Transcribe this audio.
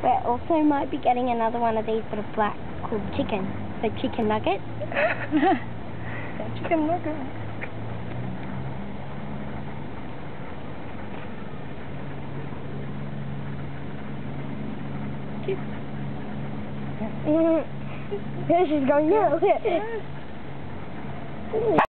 We're also might be getting another one of these, but a black, called chicken. So chicken nuggets. Chicken nuggets. She's going, no.